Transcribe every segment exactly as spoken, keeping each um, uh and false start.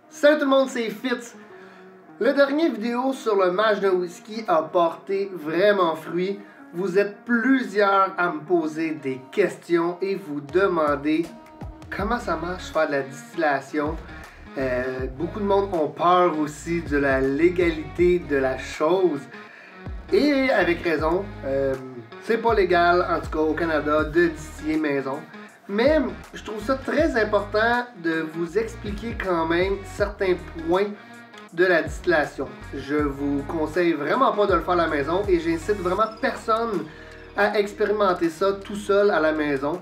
Salut tout le monde, c'est Fitz. La dernière vidéo sur le match de whisky a porté vraiment fruit. Vous êtes plusieurs à me poser des questions et vous demander comment ça marche faire de la distillation. Euh, beaucoup de monde ont peur aussi de la légalité de la chose. Et avec raison, euh, c'est pas légal, en tout cas au Canada, de distiller maison. Mais je trouve ça très important de vous expliquer quand même certains points de la distillation. Je vous conseille vraiment pas de le faire à la maison et j'incite vraiment personne à expérimenter ça tout seul à la maison.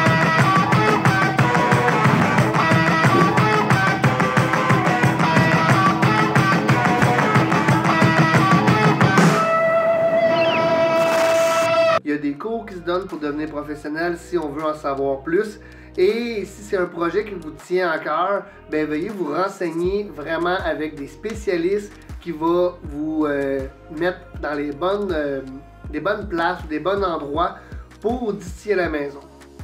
Il y a des cours qui se donnent pour devenir professionnel si on veut en savoir plus. Et si c'est un projet qui vous tient à cœur, ben veuillez vous renseigner vraiment avec des spécialistes qui vont vous euh, mettre dans les bonnes, euh, des bonnes places ou des bons endroits pour distiller à la maison.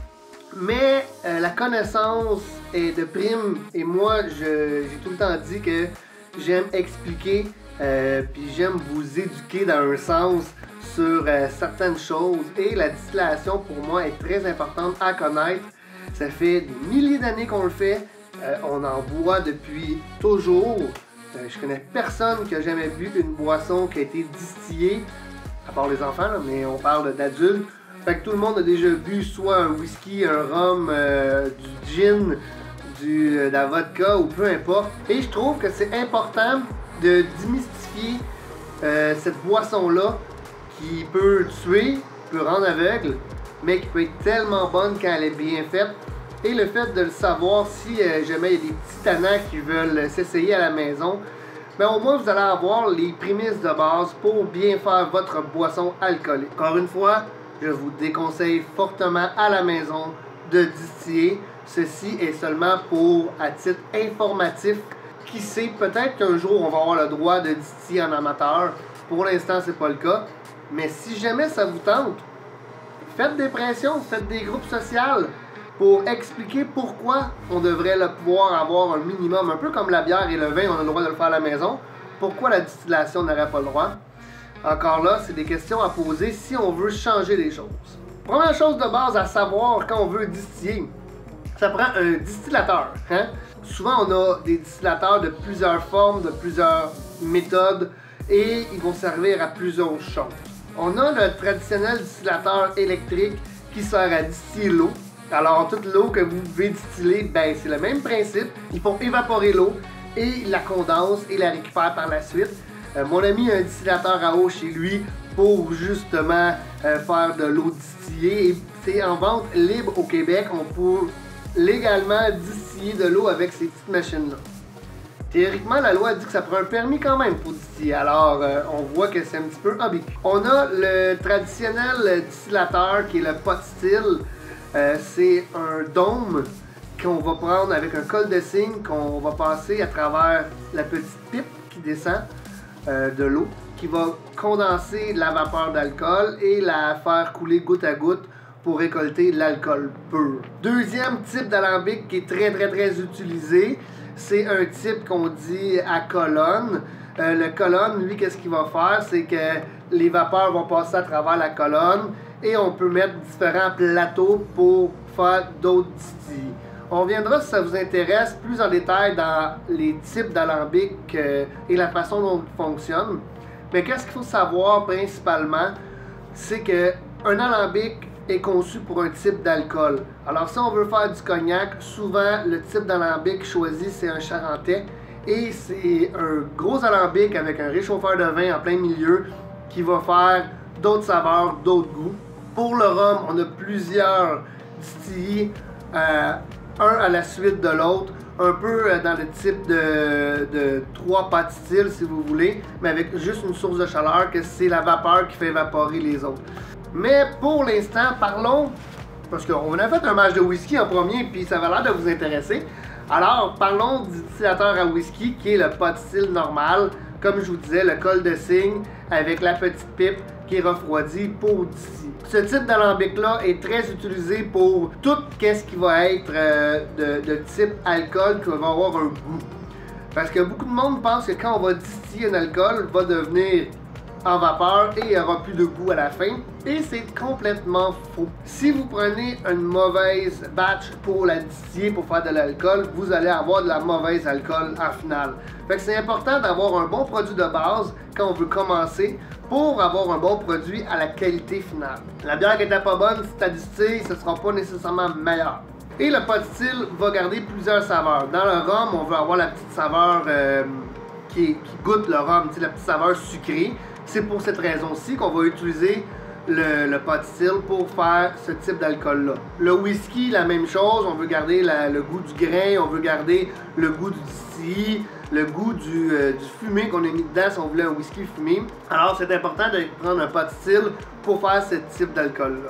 Mais euh, la connaissance est de prime et moi j'ai tout le temps dit que j'aime expliquer euh, puis j'aime vous éduquer dans un sens sur euh, certaines choses et la distillation pour moi est très importante à connaître. Ça fait des milliers d'années qu'on le fait, euh, on en boit depuis toujours. Euh, je connais personne qui a jamais bu une boisson qui a été distillée, à part les enfants, là, mais on parle d'adultes. Fait que tout le monde a déjà bu soit un whisky, un rhum, euh, du gin, du, euh, de la vodka ou peu importe. Et je trouve que c'est important de démystifier euh, cette boisson-là qui peut tuer, peut rendre aveugle, mais qui peut être tellement bonne quand elle est bien faite. Et le fait de le savoir, si euh, jamais il y a des petits tannants qui veulent s'essayer à la maison, ben au moins vous allez avoir les prémices de base pour bien faire votre boisson alcoolique. Encore une fois, je vous déconseille fortement à la maison de distiller. Ceci est seulement pour à titre informatif. Qui sait, peut-être qu'un jour on va avoir le droit de distiller en amateur. Pour l'instant, c'est pas le cas. Mais si jamais ça vous tente, faites des pressions, faites des groupes sociaux pour expliquer pourquoi on devrait le pouvoir avoir un minimum, un peu comme la bière et le vin, on a le droit de le faire à la maison. Pourquoi la distillation n'aurait pas le droit? Encore là, c'est des questions à poser si on veut changer les choses. Première chose de base à savoir quand on veut distiller, ça prend un distillateur. Hein? Souvent, on a des distillateurs de plusieurs formes, de plusieurs méthodes et ils vont servir à plusieurs choses. On a le traditionnel distillateur électrique qui sert à distiller l'eau. Alors, toute l'eau que vous pouvez distiller, ben, c'est le même principe. Ils font évaporer l'eau et ils la condensent et la récupèrent par la suite. Euh, mon ami a un distillateur à eau chez lui pour justement euh, faire de l'eau distillée. Et c'est en vente libre au Québec. On peut légalement distiller de l'eau avec ces petites machines-là. Théoriquement, la loi dit que ça prend un permis quand même pour distiller, alors euh, on voit que c'est un petit peu hobby. On a le traditionnel distillateur qui est le pot still. Euh, c'est un dôme qu'on va prendre avec un col de cygne qu'on va passer à travers la petite pipe qui descend euh, de l'eau, qui va condenser la vapeur d'alcool et la faire couler goutte à goutte pour récolter l'alcool pur. Deuxième type d'alambic qui est très très très utilisé, c'est un type qu'on dit à colonne. Euh, le colonne, lui, qu'est-ce qu'il va faire? C'est que les vapeurs vont passer à travers la colonne et on peut mettre différents plateaux pour faire d'autres distilles. On reviendra, si ça vous intéresse, plus en détail dans les types d'alambic euh, et la façon dont ils fonctionnent. Mais qu'est-ce qu'il faut savoir principalement? C'est qu'un alambic est conçu pour un type d'alcool. Alors si on veut faire du cognac, souvent le type d'alambic choisi c'est un charentais et c'est un gros alambic avec un réchauffeur de vin en plein milieu qui va faire d'autres saveurs, d'autres goûts. Pour le rhum, on a plusieurs distillés, euh, un à la suite de l'autre, un peu dans le type de, de trois pot still si vous voulez, mais avec juste une source de chaleur que c'est la vapeur qui fait évaporer les autres. Mais pour l'instant, parlons, parce qu'on a fait un match de whisky en premier, puis ça va l'air de vous intéresser. Alors, parlons du distillateur à whisky, qui est le pot still normal. Comme je vous disais, le col de cygne avec la petite pipe qui est refroidie pour distiller. Ce type d'alambic-là est très utilisé pour tout ce qui va être euh, de, de type alcool qui va avoir un goût. Parce que beaucoup de monde pense que quand on va distiller un alcool, il va devenir en vapeur et il n'y aura plus de goût à la fin. Et c'est complètement faux. Si vous prenez une mauvaise batch pour la distiller, pour faire de l'alcool, vous allez avoir de la mauvaise alcool en finale. Fait que c'est important d'avoir un bon produit de base quand on veut commencer pour avoir un bon produit à la qualité finale. La bière qui n'était pas bonne, si tu as distillé, ce ne sera pas nécessairement meilleur. Et le pot still va garder plusieurs saveurs. Dans le rhum, on veut avoir la petite saveur euh, qui, qui goûte le rhum, la petite saveur sucrée. C'est pour cette raison-ci qu'on va utiliser le, le pot still pour faire ce type d'alcool-là. Le whisky, la même chose, on veut garder la, le goût du grain, on veut garder le goût du distillé, le goût du, euh, du fumé qu'on a mis dedans si on voulait un whisky fumé. Alors c'est important de prendre un pot still pour faire ce type d'alcool-là.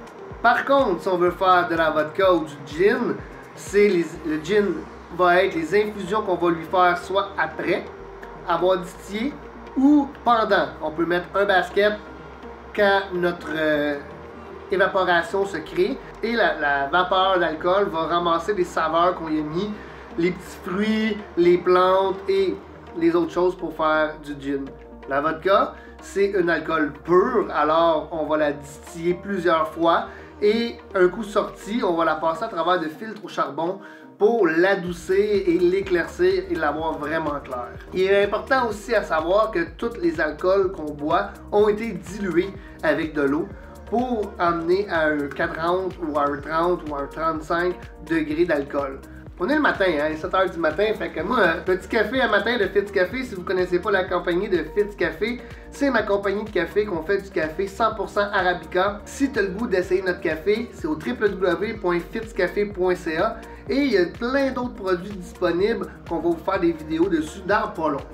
Par contre, si on veut faire de la vodka ou du gin, c'est les, le gin va être les infusions qu'on va lui faire soit après avoir distillé ou pendant. On peut mettre un basket quand notre euh, évaporation se crée et la, la vapeur d'alcool va ramasser les saveurs qu'on y a mis, les petits fruits, les plantes et les autres choses pour faire du gin. La vodka, c'est un alcool pur, alors on va la distiller plusieurs fois et un coup sorti, on va la passer à travers de filtres au charbon pour l'adoucir et l'éclaircir et l'avoir vraiment clair. Il est important aussi à savoir que tous les alcools qu'on boit ont été dilués avec de l'eau pour amener à un quarante ou à un trente ou à un trente-cinq degrés d'alcool. On est le matin, hein, sept heures du matin, fait que moi, petit café à matin de Fitz Café, si vous ne connaissez pas la compagnie de Fitz Café, c'est ma compagnie de café qu'on fait du café cent pour cent Arabica. Si tu as le goût d'essayer notre café, c'est au w w w point fitz café point c a et il y a plein d'autres produits disponibles qu'on va vous faire des vidéos dessus dans pas long.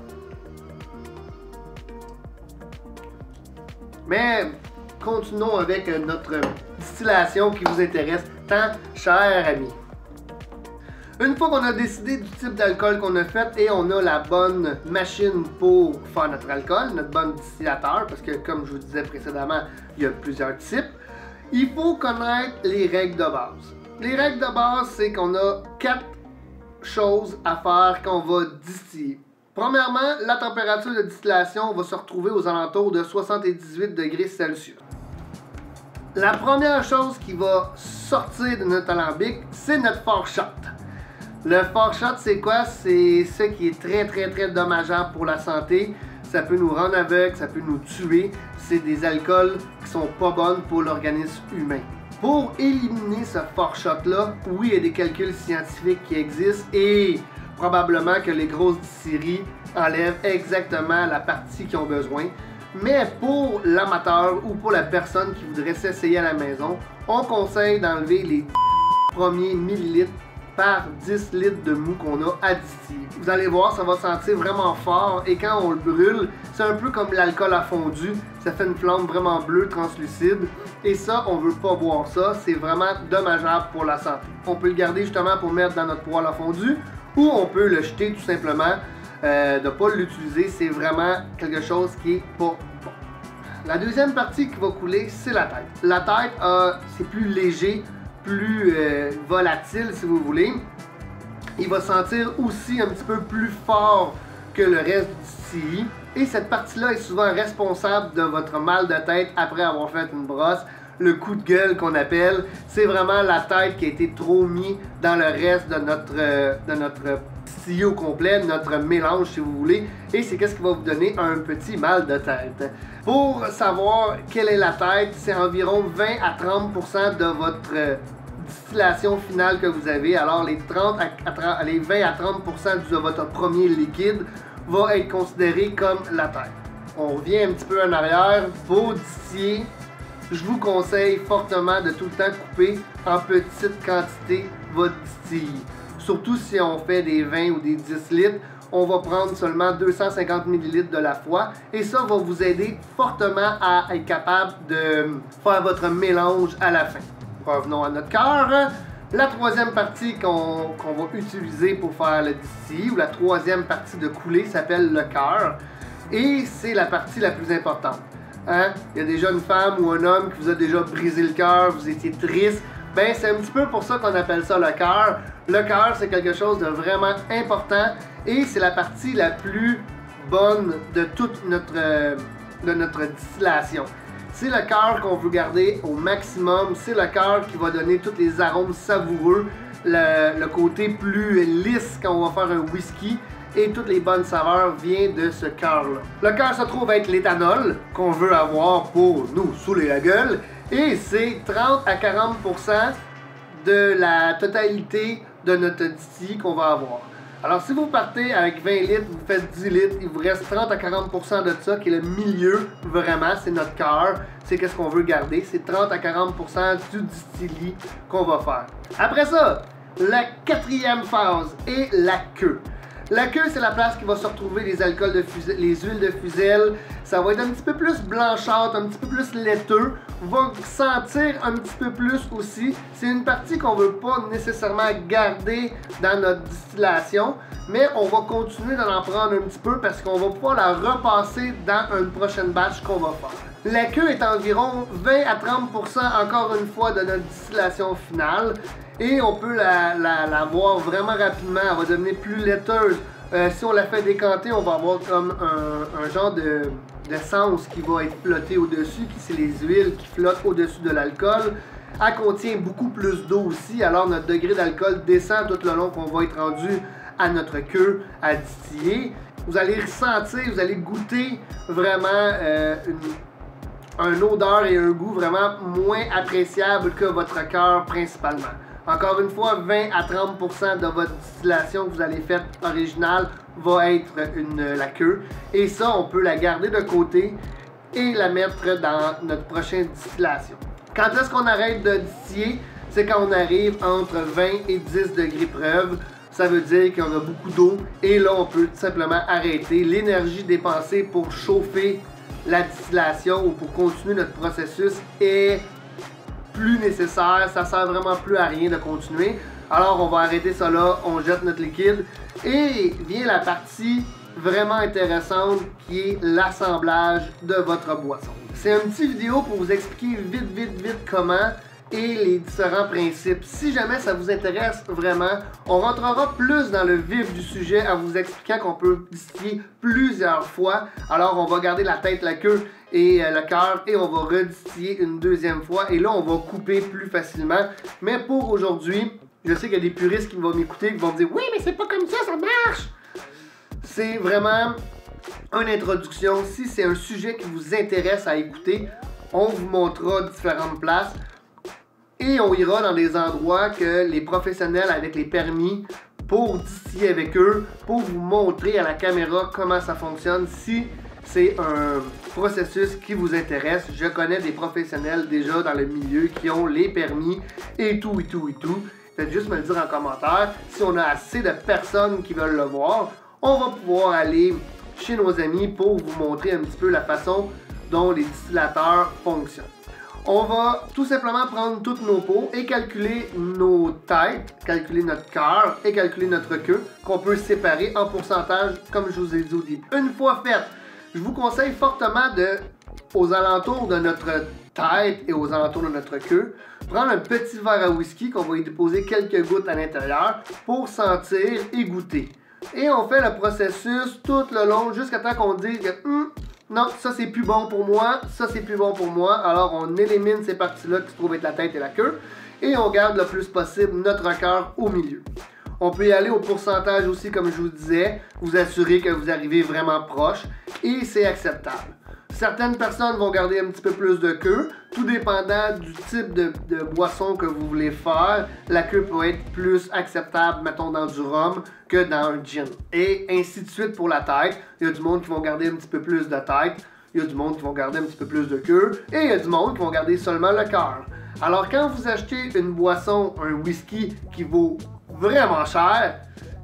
Mais continuons avec notre distillation qui vous intéresse tant, chers amis. Une fois qu'on a décidé du type d'alcool qu'on a fait et on a la bonne machine pour faire notre alcool, notre bon distillateur, parce que comme je vous disais précédemment, il y a plusieurs types, il faut connaître les règles de base. Les règles de base, c'est qu'on a quatre choses à faire quand on va distiller. Premièrement, la température de distillation va se retrouver aux alentours de soixante-dix-huit degrés Celsius. La première chose qui va sortir de notre alambic, c'est notre fort shot. Le fort shot, c'est quoi? C'est ce qui est très très très dommageable pour la santé. Ça peut nous rendre aveugles, ça peut nous tuer. C'est des alcools qui sont pas bonnes pour l'organisme humain. Pour éliminer ce fort shot-là, oui, il y a des calculs scientifiques qui existent et probablement que les grosses distilleries enlèvent exactement la partie qu'ils ont besoin. Mais pour l'amateur ou pour la personne qui voudrait s'essayer à la maison, on conseille d'enlever les premiers millilitres par dix litres de mou qu'on a à distiller. Vous allez voir, ça va sentir vraiment fort et quand on le brûle, c'est un peu comme l'alcool à fondu, ça fait une flamme vraiment bleue translucide et ça, on veut pas boire ça, c'est vraiment dommageable pour la santé. On peut le garder justement pour mettre dans notre poêle à fondu ou on peut le jeter tout simplement, euh, de ne pas l'utiliser, c'est vraiment quelque chose qui est pas bon. La deuxième partie qui va couler, c'est la tête. La tête, euh, c'est plus léger, plus euh, volatile si vous voulez. Il va sentir aussi un petit peu plus fort que le reste du distillé. Et cette partie-là est souvent responsable de votre mal de tête après avoir fait une brosse. Le coup de gueule qu'on appelle, c'est vraiment la tête qui a été trop mise dans le reste de notre, euh, de notre distillé au complet, notre mélange si vous voulez. Et c'est qu'est-ce qui va vous donner un petit mal de tête. Pour savoir quelle est la tête, c'est environ vingt à trente pour cent de votre euh, distillation finale que vous avez. Alors les, trente à trente, les vingt à trente pour cent de votre premier liquide va être considéré comme la tête. On revient un petit peu en arrière. Pour distiller, je vous conseille fortement de tout le temps couper en petite quantité votre distillé. Surtout si on fait des vingt ou des dix litres, on va prendre seulement deux cent cinquante millilitres de la fois et ça va vous aider fortement à être capable de faire votre mélange à la fin. Revenons à notre cœur. La troisième partie qu'on qu'on va utiliser pour faire le distillé ou la troisième partie de coulée s'appelle le cœur et c'est la partie la plus importante. Hein? Il y a déjà une femme ou un homme qui vous a déjà brisé le cœur, vous étiez triste, Ben c'est un petit peu pour ça qu'on appelle ça le cœur. Le cœur, c'est quelque chose de vraiment important et c'est la partie la plus bonne de toute notre, euh, de notre distillation. C'est le cœur qu'on veut garder au maximum, c'est le cœur qui va donner tous les arômes savoureux, le, le côté plus lisse quand on va faire un whisky, et toutes les bonnes saveurs viennent de ce cœur-là. Le cœur se trouve être l'éthanol qu'on veut avoir pour nous saouler la gueule, et c'est trente à quarante pour cent de la totalité de notre distillerie qu'on va avoir. Alors si vous partez avec vingt litres, vous faites dix litres, il vous reste trente à quarante pour cent de ça qui est le milieu, vraiment, c'est notre cœur, c'est qu'est-ce qu'on veut garder, c'est trente à quarante pour cent du distillerie qu'on va faire. Après ça, la quatrième phase est la queue. La queue, c'est la place qui va se retrouver les alcools de fusel, les huiles de fusel. Ça va être un petit peu plus blanchâtre, un petit peu plus laiteux. Va sentir un petit peu plus aussi. C'est une partie qu'on ne veut pas nécessairement garder dans notre distillation, mais on va continuer d'en en prendre un petit peu parce qu'on va pouvoir la repasser dans une prochaine batch qu'on va faire. La queue est environ vingt à trente pour cent encore une fois de notre distillation finale. Et on peut la, la, la voir vraiment rapidement, elle va devenir plus laiteuse. Euh, si on la fait décanter, on va avoir comme un, un genre de d'essence qui va être flottée au-dessus, qui c'est les huiles qui flottent au-dessus de l'alcool. Elle contient beaucoup plus d'eau aussi, alors notre degré d'alcool descend tout le long qu'on va être rendu à notre queue à distiller. Vous allez ressentir, vous allez goûter vraiment euh, une, une odeur et un goût vraiment moins appréciable que votre cœur principalement. Encore une fois, vingt à trente pour cent de votre distillation que vous allez faire originale va être une, la queue. Et ça, on peut la garder de côté et la mettre dans notre prochaine distillation. Quand est-ce qu'on arrête de distiller? C'est quand on arrive entre vingt et dix degrés preuve. Ça veut dire qu'on a beaucoup d'eau et là, on peut tout simplement arrêter. L'énergie dépensée pour chauffer la distillation ou pour continuer notre processus est plus nécessaire, ça sert vraiment plus à rien de continuer. Alors on va arrêter ça là, on jette notre liquide et vient la partie vraiment intéressante qui est l'assemblage de votre boisson. C'est une petite vidéo pour vous expliquer vite vite vite comment et les différents principes. Si jamais ça vous intéresse vraiment, on rentrera plus dans le vif du sujet en vous expliquant qu'on peut distiller plusieurs fois. Alors on va garder la tête, la queue et euh, le cœur et on va redistiller une deuxième fois et là on va couper plus facilement. Mais pour aujourd'hui, je sais qu'il y a des puristes qui vont m'écouter, qui vont me dire oui mais c'est pas comme ça, ça marche. C'est vraiment une introduction. Si c'est un sujet qui vous intéresse à écouter, on vous montrera différentes places. Et on ira dans des endroits que les professionnels avec les permis pour distiller avec eux, pour vous montrer à la caméra comment ça fonctionne. Si c'est un processus qui vous intéresse, je connais des professionnels déjà dans le milieu qui ont les permis et tout et tout et tout. Faites juste me le dire en commentaire. Si on a assez de personnes qui veulent le voir, on va pouvoir aller chez nos amis pour vous montrer un petit peu la façon dont les distillateurs fonctionnent. On va tout simplement prendre toutes nos pots et calculer nos têtes, calculer notre cœur et calculer notre queue qu'on peut séparer en pourcentage comme je vous ai dit au début. Une fois fait, je vous conseille fortement de, aux alentours de notre tête et aux alentours de notre queue, prendre un petit verre à whisky qu'on va y déposer quelques gouttes à l'intérieur pour sentir et goûter. Et on fait le processus tout le long jusqu'à temps qu'on dise que hum, non, ça c'est plus bon pour moi, ça c'est plus bon pour moi. Alors on élimine ces parties-là qui se trouvent être la tête et la queue et on garde le plus possible notre cœur au milieu. On peut y aller au pourcentage aussi comme je vous disais, vous assurer que vous arrivez vraiment proche et c'est acceptable. Certaines personnes vont garder un petit peu plus de queue, tout dépendant du type de, de boisson que vous voulez faire. La queue peut être plus acceptable, mettons, dans du rhum que dans un gin. Et ainsi de suite pour la tête. Il y a du monde qui vont garder un petit peu plus de tête, il y a du monde qui vont garder un petit peu plus de queue, et il y a du monde qui vont garder seulement le cœur. Alors quand vous achetez une boisson, un whisky qui vaut vraiment cher,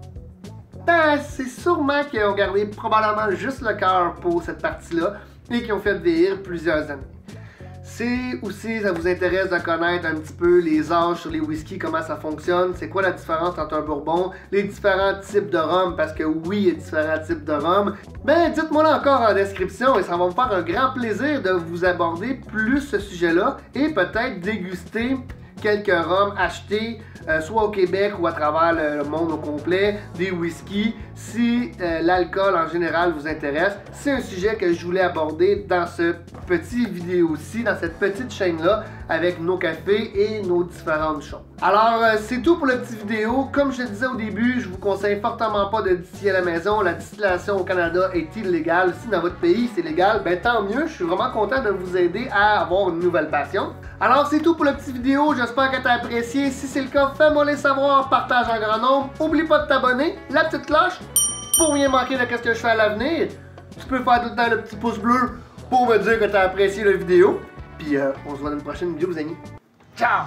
ben c'est sûrement qu'ils ont gardé probablement juste le cœur pour cette partie-là et qui ont fait vieillir plusieurs années. Si aussi ça vous intéresse de connaître un petit peu les âges sur les whiskies, comment ça fonctionne, c'est quoi la différence entre un bourbon, les différents types de rhum, parce que oui, il y a différents types de rhum, ben dites-moi là encore en description et ça va me faire un grand plaisir de vous aborder plus ce sujet-là et peut-être déguster quelques rhums achetés, euh, soit au Québec ou à travers le, le monde au complet, des whisky. Si euh, l'alcool en général vous intéresse, c'est un sujet que je voulais aborder dans ce petit vidéo-ci, dans cette petite chaîne-là, avec nos cafés et nos différentes choses. Alors, euh, c'est tout pour la petite vidéo. Comme je le disais au début, je vous conseille fortement pas de distiller à la maison. La distillation au Canada est illégale. Si dans votre pays c'est légal, ben tant mieux. Je suis vraiment content de vous aider à avoir une nouvelle passion. Alors, c'est tout pour la petite vidéo. J'espère que tu as apprécié. Si c'est le cas, fais-moi les savoir, partage en grand nombre. Oublie pas de t'abonner, la petite cloche, pour rien manquer de ce que je fais à l'avenir. Tu peux faire tout le temps le petit pouce bleu pour me dire que tu as apprécié la vidéo. Puis, euh, on se voit dans une prochaine vidéo, les amis. Ciao!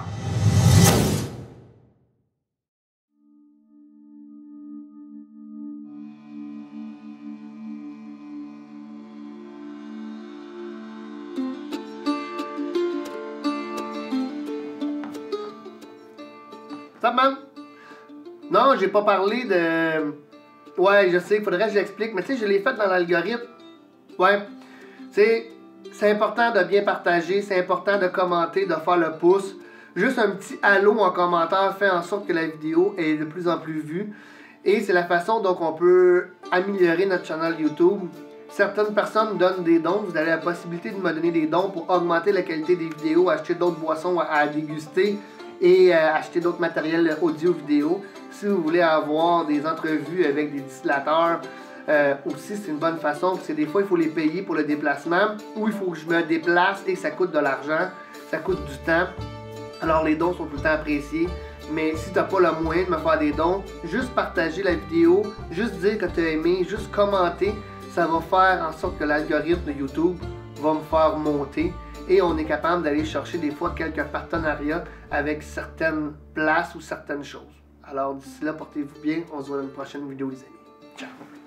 Ça man? Non, j'ai pas parlé de... Ouais, je sais, il faudrait que j'explique, mais tu sais, je l'ai fait dans l'algorithme. Ouais. Tu sais, c'est important de bien partager, c'est important de commenter, de faire le pouce. Juste un petit halo en commentaire fait en sorte que la vidéo est de plus en plus vue. Et c'est la façon dont on peut améliorer notre channel YouTube. Certaines personnes donnent des dons. Vous avez la possibilité de me donner des dons pour augmenter la qualité des vidéos, acheter d'autres boissons à, à déguster et euh, acheter d'autres matériels audio-vidéo. Si vous voulez avoir des entrevues avec des distillateurs, euh, aussi c'est une bonne façon, parce que des fois il faut les payer pour le déplacement, ou il faut que je me déplace et que ça coûte de l'argent, ça coûte du temps. Alors les dons sont tout le temps appréciés, mais si tu n'as pas le moyen de me faire des dons, juste partager la vidéo, juste dire que tu as aimé, juste commenter, ça va faire en sorte que l'algorithme de YouTube va me faire monter. Et on est capable d'aller chercher des fois quelques partenariats avec certaines places ou certaines choses. Alors d'ici là, portez-vous bien. On se voit dans une prochaine vidéo, les amis. Ciao!